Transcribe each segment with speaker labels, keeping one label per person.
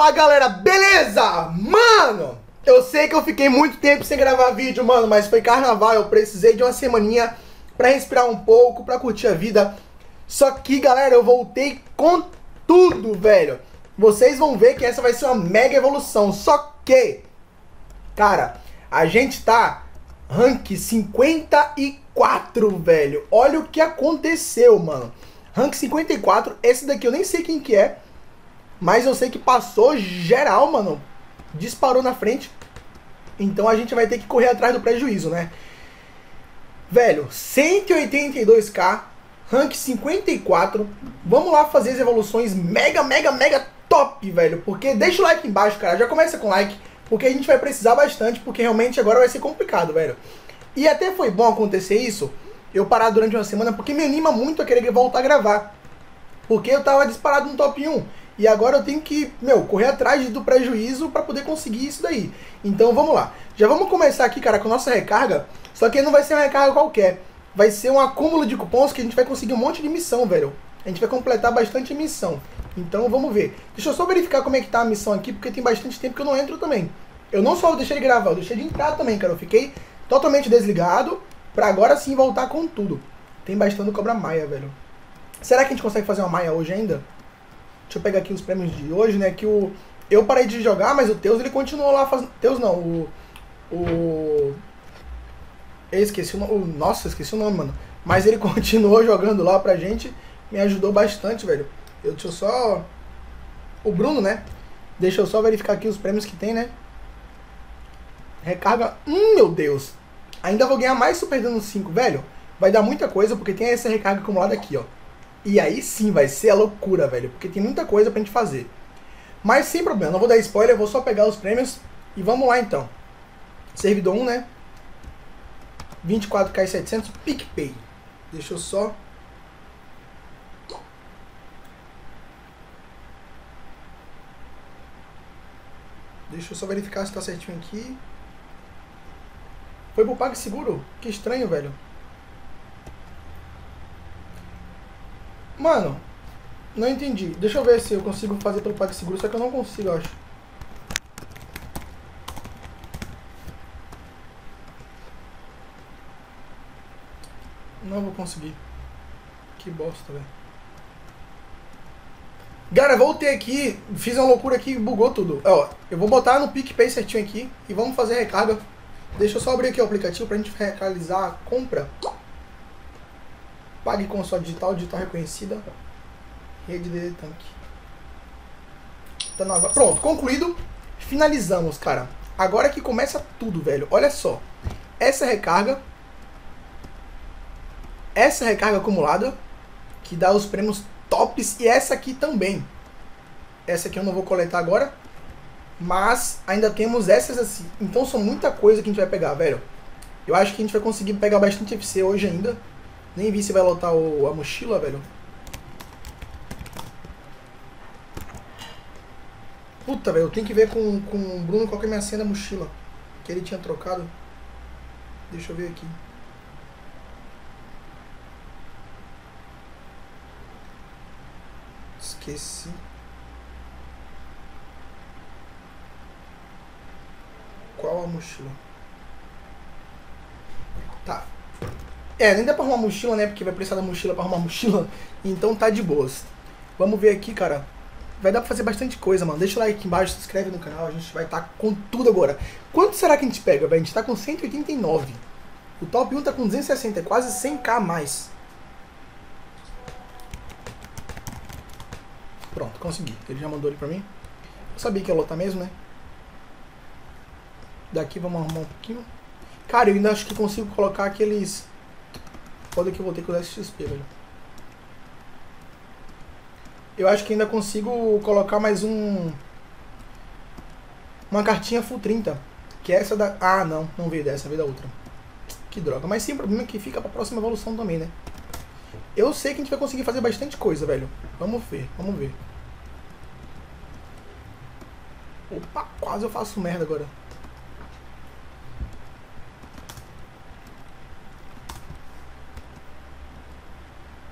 Speaker 1: Fala galera, beleza? Mano, eu sei que eu fiquei muito tempo sem gravar vídeo, mano, mas foi carnaval, eu precisei de uma semaninha pra respirar um pouco, pra curtir a vida. Só que galera, eu voltei com tudo, velho. Vocês vão ver que essa vai ser uma mega evolução. Só que, cara, a gente tá rank 54, velho. Olha o que aconteceu, mano. Rank 54, esse daqui eu nem sei quem que é, mas eu sei que passou geral, mano. Disparou na frente. Então a gente vai ter que correr atrás do prejuízo, né? Velho, 182k, rank 54. Vamos lá fazer as evoluções mega top, velho. Porque deixa o like embaixo, cara. Já começa com like, porque a gente vai precisar bastante, porque realmente agora vai ser complicado, velho. E até foi bom acontecer isso, eu parar durante uma semana, porque me anima muito a querer voltar a gravar. Porque eu tava disparado no top 1. E agora eu tenho que, correr atrás do prejuízo pra poder conseguir isso daí. Então vamos lá. Já vamos começar aqui, cara, com a nossa recarga. Só que não vai ser uma recarga qualquer. Vai ser um acúmulo de cupons que a gente vai conseguir um monte de missão, velho. A gente vai completar bastante missão. Então vamos ver. Deixa eu só verificar como é que tá a missão aqui, porque tem bastante tempo que eu não entro também. Eu não só deixei de gravar, eu deixei de entrar também, cara. Eu fiquei totalmente desligado pra agora sim voltar com tudo. Tem bastante cobra maia, velho. Será que a gente consegue fazer uma maia hoje ainda? Deixa eu pegar aqui os prêmios de hoje, né? Que eu parei de jogar, mas o Teus ele continuou lá fazendo. Teus não, eu esqueci o nome. Nossa, esqueci o nome, mano. Mas ele continuou jogando lá pra gente. Me ajudou bastante, velho. Deixa eu só. O Bruno, né? Deixa eu só verificar aqui os prêmios que tem, né? Recarga. Meu Deus! Ainda vou ganhar mais Super Dano 5, velho. Vai dar muita coisa, porque tem essa recarga acumulada aqui, ó. E aí sim vai ser a loucura, velho. Porque tem muita coisa pra gente fazer. Mas sem problema, não vou dar spoiler, eu vou só pegar os prêmios. E vamos lá então. Servidor 1, né? 24k700, PicPay. Deixa eu só... Deixa eu só verificar se tá certinho aqui. Foi pro PagSeguro? Que estranho, velho. Mano, não entendi. Deixa eu ver se eu consigo fazer pelo PagSeguro, só que eu não consigo, eu acho. Não vou conseguir. Que bosta, velho. Cara, voltei aqui, fiz uma loucura aqui, bugou tudo. Ó, eu vou botar no PicPay certinho aqui e vamos fazer a recarga. Deixa eu só abrir aqui o aplicativo pra gente realizar a compra. Pague com sua digital reconhecida. Rede de tanque. Tá nova. Pronto, concluído. Finalizamos, cara. Agora que começa tudo, velho. Olha só. Essa recarga acumulada, que dá os prêmios tops. E essa aqui também. Essa aqui eu não vou coletar agora. Mas ainda temos essas assim. Então são muita coisa que a gente vai pegar, velho. Eu acho que a gente vai conseguir pegar bastante FC hoje ainda. Nem vi se vai lotar a mochila, velho. Puta, velho, eu tenho que ver com o Bruno qual que é a minha senha da mochila. Que ele tinha trocado. Deixa eu ver aqui. Esqueci. Qual a mochila? Tá. Nem dá pra arrumar mochila, né? Porque vai precisar da mochila pra arrumar mochila. Então tá de boas. Vamos ver aqui, cara. Vai dar pra fazer bastante coisa, mano. Deixa o like aqui embaixo, se inscreve no canal. A gente vai estar com tudo agora. Quanto será que a gente pega, velho? A gente tá com 189. O top 1 tá com 260. É quase 100k a mais. Pronto, consegui. Ele já mandou ele pra mim. Eu sabia que ia lotar mesmo, né? Daqui vamos arrumar um pouquinho. Cara, eu ainda acho que consigo colocar aqueles... Foda que eu vou ter que usar esse XP, velho. Eu acho que ainda consigo colocar mais uma cartinha full 30. Que é essa da... Ah, não. Não veio dessa, veio da outra. Que droga. Mas sem problema que fica pra próxima evolução também, né? Eu sei que a gente vai conseguir fazer bastante coisa, velho. Vamos ver, vamos ver. Opa, quase eu faço merda agora.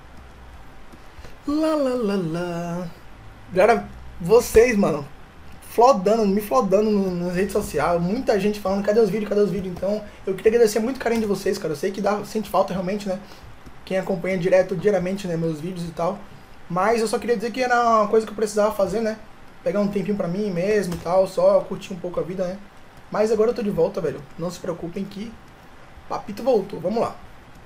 Speaker 1: Lá. Galera, vocês, mano, me flodando nas redes sociais, muita gente falando, cadê os vídeos, então eu queria agradecer muito o carinho de vocês, cara, eu sei que sente falta realmente, né, quem acompanha diariamente, né, meus vídeos e tal, mas eu só queria dizer que era uma coisa que eu precisava fazer, né, pegar um tempinho pra mim mesmo e tal, só curtir um pouco a vida, né, mas agora eu tô de volta, velho, não se preocupem que Papito voltou, vamos lá,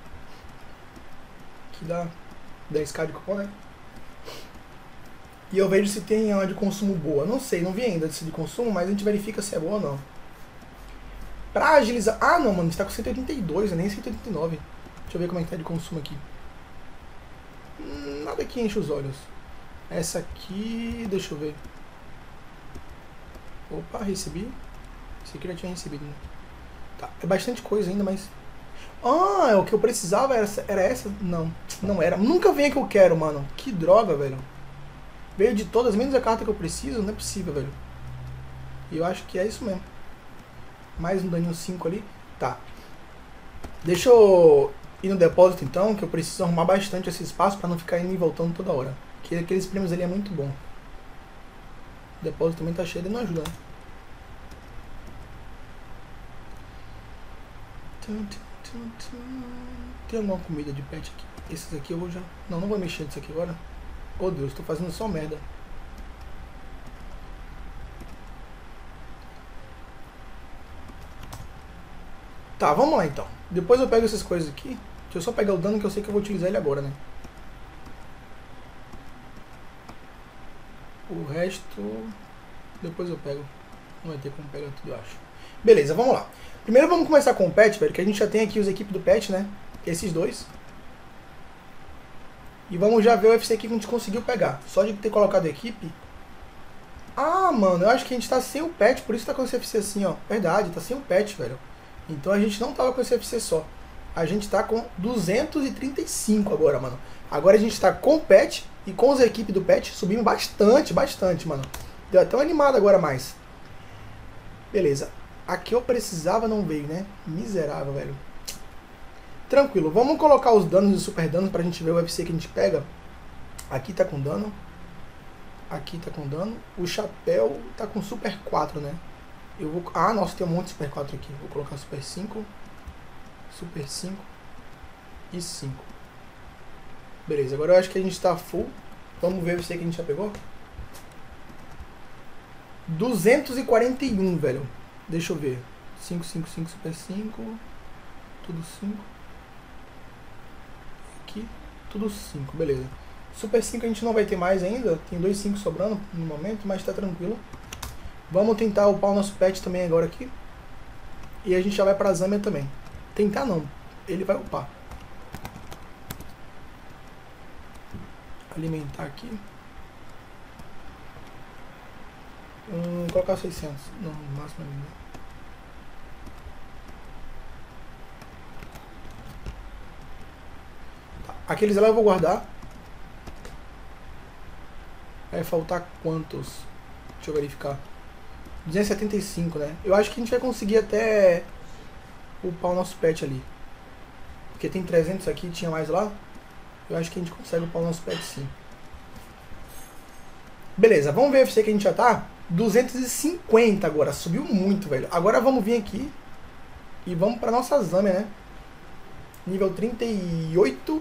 Speaker 1: aqui dá 10k de cupom, né. E eu vejo se tem uma de consumo boa. Não sei, não vi ainda se de consumo, mas a gente verifica se é boa ou não. Pra agilizar... Ah, não, mano, a gente tá com 182, nem 189. Deixa eu ver como é que tá de consumo aqui. Nada que enche os olhos. Essa aqui... Deixa eu ver. Opa, recebi. Esse aqui eu já tinha recebido, né? Tá, é bastante coisa ainda, mas... Ah, o que eu precisava era essa? Não, não era. Nunca vem a que eu quero, mano. Que droga, velho. Veio de todas, menos a carta que eu preciso, não é possível, velho. E eu acho que é isso mesmo. Mais um daninho 5 ali. Tá. Deixa eu ir no depósito então, que eu preciso arrumar bastante esse espaço pra não ficar indo e voltando toda hora. Porque aqueles prêmios ali é muito bom. O depósito também tá cheio, ele não ajuda, né? Tem alguma comida de pet aqui? Esses aqui eu vou já... Não vou mexer nisso aqui agora. Oh Deus, tô fazendo só merda. Tá, vamos lá então. Depois eu pego essas coisas aqui. Deixa eu só pegar o dano que eu sei que eu vou utilizar ele agora, né? O resto... Depois eu pego. Não vai ter como pegar tudo, eu acho. Beleza, vamos lá. Primeiro vamos começar com o pet, velho. Que a gente já tem aqui os equipes do pet, né? Esses dois. E vamos já ver o UFC que a gente conseguiu pegar. Só de ter colocado a equipe. Ah, mano, eu acho que a gente tá sem o pet, por isso tá com esse FC assim, ó. Verdade, tá sem o pet, velho. Então a gente não tava com esse FC só. A gente tá com 235 agora, mano. Agora a gente tá com o pet e com as equipes do pet subindo bastante, mano. Deu até uma animada agora mais. Beleza. A que eu precisava não veio, né? Miserável, velho. Tranquilo, vamos colocar os danos e super danos pra gente ver o UFC que a gente pega. Aqui tá com dano. Aqui tá com dano. O chapéu tá com super 4, né? Eu vou... Ah, nossa, tem um monte de super 4 aqui. Vou colocar super 5. Super 5. E 5. Beleza, agora eu acho que a gente tá full. Vamos ver o UFC que a gente já pegou. 241, velho. Deixa eu ver. 5, 5, 5, super 5. Tudo 5. Aqui, tudo 5, beleza. Super 5 a gente não vai ter mais ainda. Tem 2 5 sobrando no momento, mas tá tranquilo. Vamos tentar upar o nosso pet também agora aqui. E a gente já vai pra Zâmbia também. Tentar não, ele vai upar. Alimentar aqui. Colocar 600. Não, no máximo ainda. Aqueles lá eu vou guardar. Vai faltar quantos? Deixa eu verificar. 275, né? Eu acho que a gente vai conseguir até upar o nosso pet ali. Porque tem 300 aqui, tinha mais lá. Eu acho que a gente consegue upar o nosso pet sim. Beleza, vamos ver o UFC que a gente já tá. 250 agora, subiu muito, velho. Agora vamos vir aqui e vamos pra nossa Zâmbia, né? Nível 38.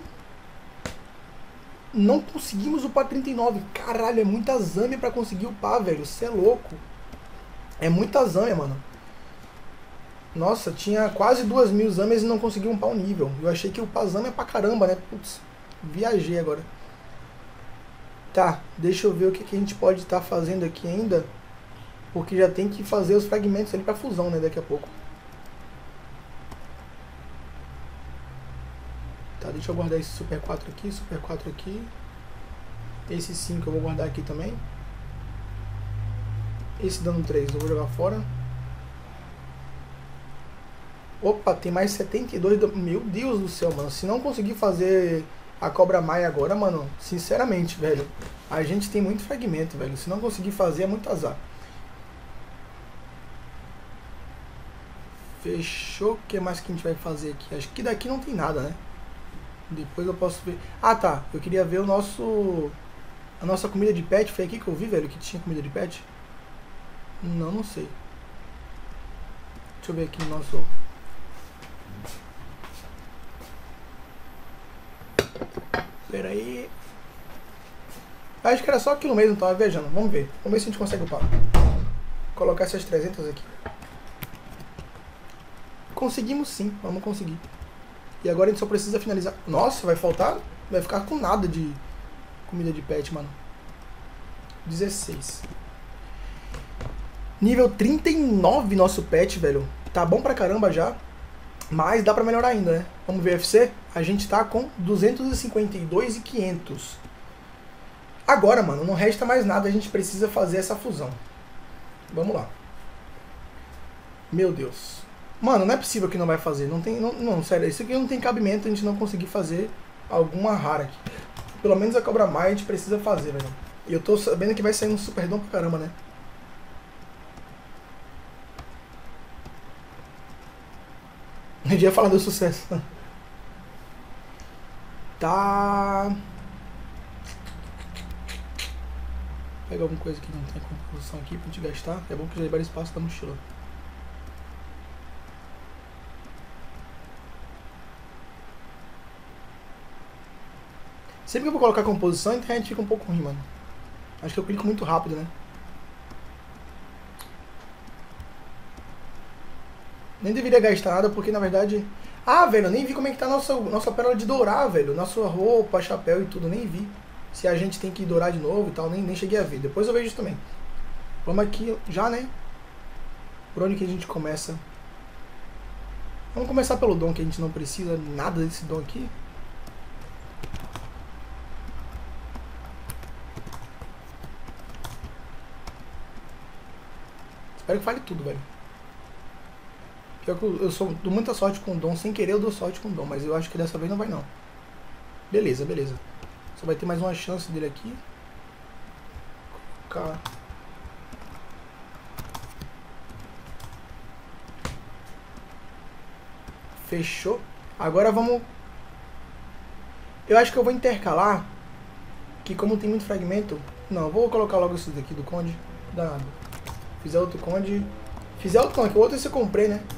Speaker 1: Não conseguimos upar 39. Caralho, é muita Zâmbia pra conseguir upar, velho. Você é louco. É muita Zâmbia, mano. Nossa, tinha quase 2000 Zâmbias e não consegui upar o nível. Eu achei que upar Zâmbia é pra caramba, né? Putz, viajei agora. Tá, deixa eu ver o que a gente pode estar fazendo aqui ainda. Porque já tem que fazer os fragmentos ali pra fusão, né? Daqui a pouco. Tá, deixa eu guardar esse super 4 aqui, super 4 aqui. Esse 5 eu vou guardar aqui também. Esse dano 3 eu vou jogar fora. Opa, tem mais 72. Meu Deus do céu, mano. Se não conseguir fazer a Cobra Maia agora, mano, sinceramente, velho, a gente tem muito fragmento, velho. Se não conseguir fazer, é muito azar. Fechou. O que mais que a gente vai fazer aqui? Acho que daqui não tem nada, né? Depois eu posso ver. Ah, tá. Eu queria ver o nosso... A nossa comida de pet. Foi aqui que eu vi, velho, que tinha comida de pet. Não sei. Deixa eu ver aqui no nosso... Pera aí. Acho que era só aquilo mesmo, tava viajando. Vamos ver. Vamos ver se a gente consegue upar. Colocar essas 300 aqui. Conseguimos sim, vamos conseguir. E agora a gente só precisa finalizar. Nossa, vai faltar? Vai ficar com nada de comida de pet, mano. 16. Nível 39 nosso pet, velho. Tá bom pra caramba já. Mas dá pra melhorar ainda, né? Vamos ver FC. A gente tá com 252.500. Agora, mano, não resta mais nada. A gente precisa fazer essa fusão. Vamos lá. Meu Deus. Mano, não é possível que não vai fazer. Não tem, não, sério, isso aqui não tem cabimento a gente não conseguir fazer alguma rara aqui. Pelo menos a Cobra Mai a gente precisa fazer, velho. E eu tô sabendo que vai sair um super dom pra caramba, né? A gente ia falar do sucesso. Tá. Pega alguma coisa que não tem composição aqui pra gente gastar. É bom que já libera espaço da mochila. Sempre que eu vou colocar composição, a internet fica um pouco ruim, mano. Acho que eu clico muito rápido, né? Nem deveria gastar nada, porque na verdade... Ah, velho, eu nem vi como é que tá nossa pérola de dourar, velho. Nossa roupa, chapéu e tudo, nem vi. Se a gente tem que dourar de novo e tal, nem cheguei a ver. Depois eu vejo isso também. Vamos aqui já, né? Por onde que a gente começa? Vamos começar pelo dom, que a gente não precisa nada desse dom aqui. Espero que fale tudo, velho. Eu dou muita sorte com o dom, sem querer eu dou sorte com o dom, mas eu acho que dessa vez não vai não. Beleza, beleza. Só vai ter mais uma chance dele aqui. Colocar. Fechou. Agora vamos... Eu acho que eu vou intercalar, que como tem muito fragmento... Não, eu vou colocar logo isso daqui do Conde. Danado. Fizer outro Conde... Fizer outro Conde, que o outro esse eu comprei, né?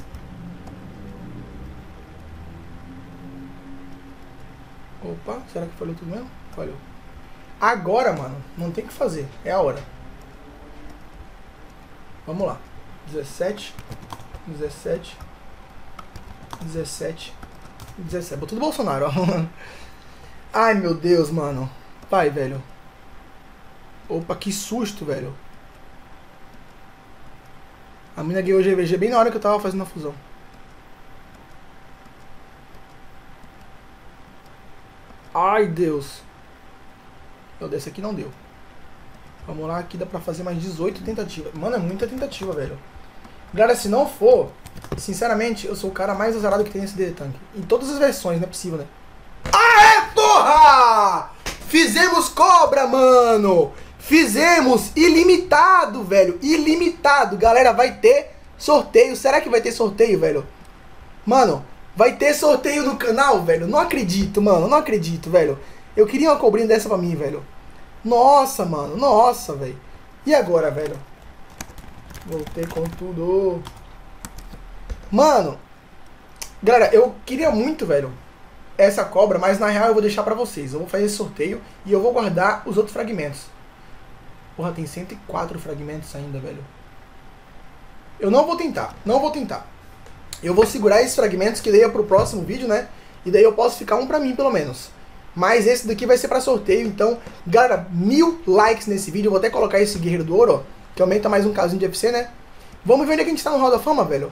Speaker 1: Opa, será que falhou tudo mesmo? Falhou. Agora, mano, não tem o que fazer. É a hora. Vamos lá. 17. 17. 17. 17. Botou do Bolsonaro, ó. Ai, meu Deus, mano. Vai, velho. Opa, que susto, velho. A mina ganhou o GVG bem na hora que eu tava fazendo a fusão. Ai, Deus. Meu, desse aqui não deu. Vamos lá, aqui dá pra fazer mais 18 tentativas. Mano, é muita tentativa, velho. Galera, se não for, sinceramente, eu sou o cara mais azarado que tem nesse DD Tank. Em todas as versões, não é possível, né? Aê, porra! Fizemos cobra, mano! Fizemos ilimitado, velho. Ilimitado. Galera, vai ter sorteio. Será que vai ter sorteio, velho? Mano, vai ter sorteio no canal, velho? Não acredito, mano. Não acredito, velho. Eu queria uma cobrinha dessa pra mim, velho. Nossa, mano. Nossa, velho. E agora, velho? Voltei com tudo. Mano. Galera, eu queria muito, velho, essa cobra, mas na real eu vou deixar pra vocês. Eu vou fazer esse sorteio e eu vou guardar os outros fragmentos. Porra, tem 104 fragmentos ainda, velho. Eu não vou tentar. Não vou tentar. Eu vou segurar esses fragmentos que daí é pro próximo vídeo, né? E daí eu posso ficar um pra mim, pelo menos. Mas esse daqui vai ser pra sorteio. Então, galera, 1000 likes nesse vídeo. Eu vou até colocar esse Guerreiro do Ouro, ó, que aumenta mais um casinho de FC, né? Vamos ver onde é que a gente tá no Hall da Fama, velho.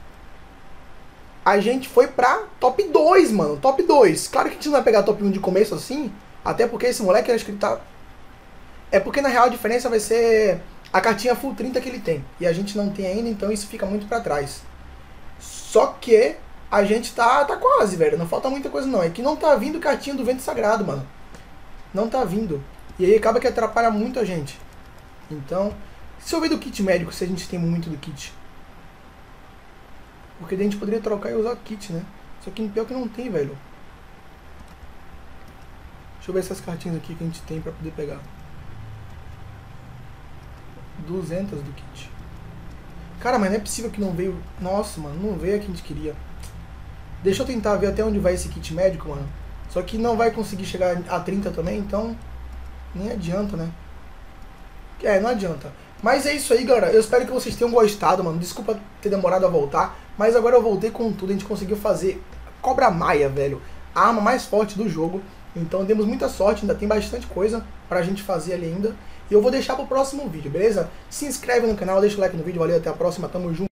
Speaker 1: A gente foi pra top 2, mano. Top 2. Claro que a gente não vai pegar top 1 de começo assim. Até porque esse moleque, acho que ele tá... É porque na real a diferença vai ser a cartinha full 30 que ele tem. E a gente não tem ainda, então isso fica muito pra trás. Só que a gente tá quase, velho. Não falta muita coisa não. É que não tá vindo cartinha do Vento Sagrado, mano. Não tá vindo. E aí acaba que atrapalha muito a gente. Então, se eu ver do kit médico, se a gente tem muito do kit. Porque daí a gente poderia trocar e usar o kit, né? Só que pior que não tem, velho. Deixa eu ver essas cartinhas aqui que a gente tem pra poder pegar. 200 do kit. Cara, mas não é possível que não veio... Nossa, mano, não veio a que a gente queria. Deixa eu tentar ver até onde vai esse kit médico, mano. Só que não vai conseguir chegar a 30 também, então... Nem adianta, né? Não adianta. Mas é isso aí, galera. Eu espero que vocês tenham gostado, mano. Desculpa ter demorado a voltar. Mas agora eu voltei com tudo. A gente conseguiu fazer Cobra Maia, velho. A arma mais forte do jogo. Então demos muita sorte. Ainda tem bastante coisa pra gente fazer ali ainda. E eu vou deixar pro próximo vídeo, beleza? Se inscreve no canal, deixa o like no vídeo. Valeu, até a próxima. Tamo junto.